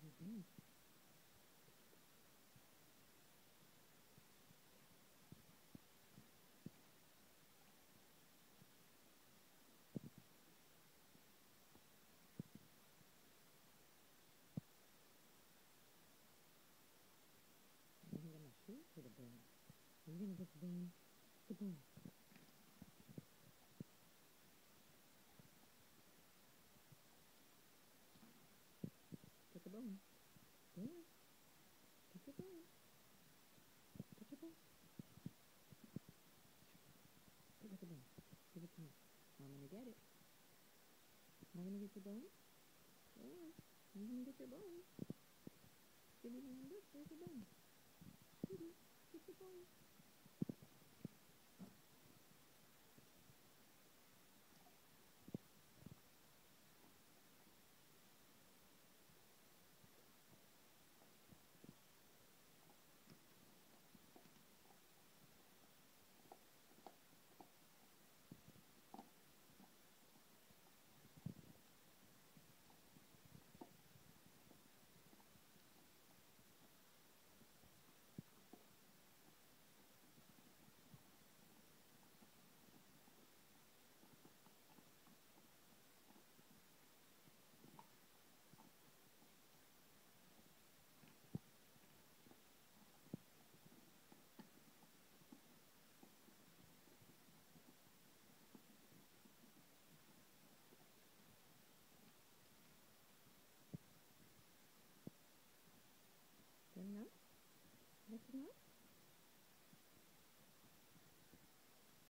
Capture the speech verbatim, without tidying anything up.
Mm-hmm. I'm gonna get my shoes for the bone. Are you gonna get the bone? The bone. Get the bone. Yeah. Get your bone. Get your bone. Go get the bone. Give it to me. I'm gonna get it. Am I gonna get your bone? Go on. I'm gonna get your bone. Give me hand. Look, there's your bone. Kitty, get your bone. Good enough? That's enough?